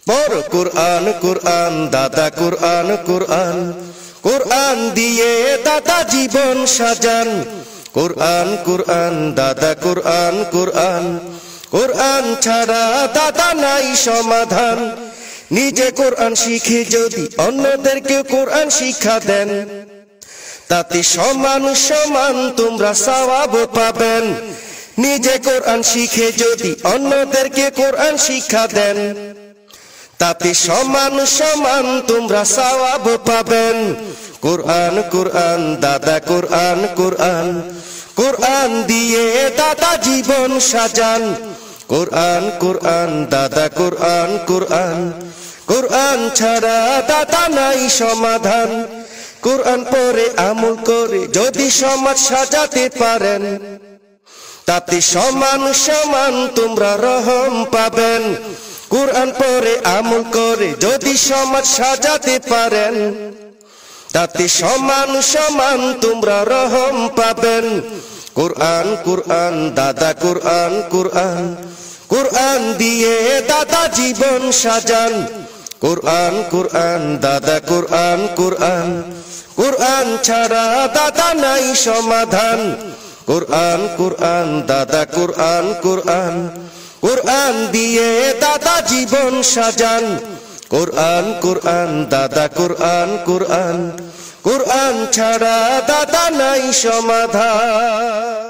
পড়ো কুরআন কুরআন দাদা কুরআন কুরআন কুরআন দিয়ে দাদা জীবন সাজান কুরআন কুরআন দাদা কুরআন কুরআন কুরআন ছাড়া দাদা নাই সমাধান নিজে কুরআন শিখে যদি অন্যদেরকে কুরআন শিক্ষা দেন তাতে সমান সমান তোমরা সওয়াব পাবেন নিজে কুরআন শিখে যদি অন্যদেরকে কুরআন শিক্ষা দেন তাতে সমান সমান তোমরা সওয়াব পাবেন কুরআন কুরআন দাদা কুরআন কুরআন কুরআন দিয়ে দাদা জীবন সাজান কুরআন কুরআন দাদা কুরআন কুরআন কুরআন ছাড়া দাদা নাই সমাধান কুরআন পড়ে আমল করে যদি সমাজ সাজাতে পারেন তাতে সমান সমান তোমরা রহম পাবেন কুরআন পড়ে আমল করে যদি সমাজ সাজাতে পারেন তাতে সমান সমান তোমরা রহম পাবেন কুরআন কুরআন দাদা কুরআন কুরআন কুরআন দিয়ে দাদা জীবন সাজান কুরআন কুরআন দাদা কুরআন কুরআন কুরআন ছাড়া দাদা নাই সমাধান কুরআন কুরআন দাদা কুরআন কুরআন কুরআন দিয়ে দাদা জীবন সাজান কুরআন কুরআন দাদা কুরআন কুরআন কুরআন ছাড়া দাদা নাই সমাধান।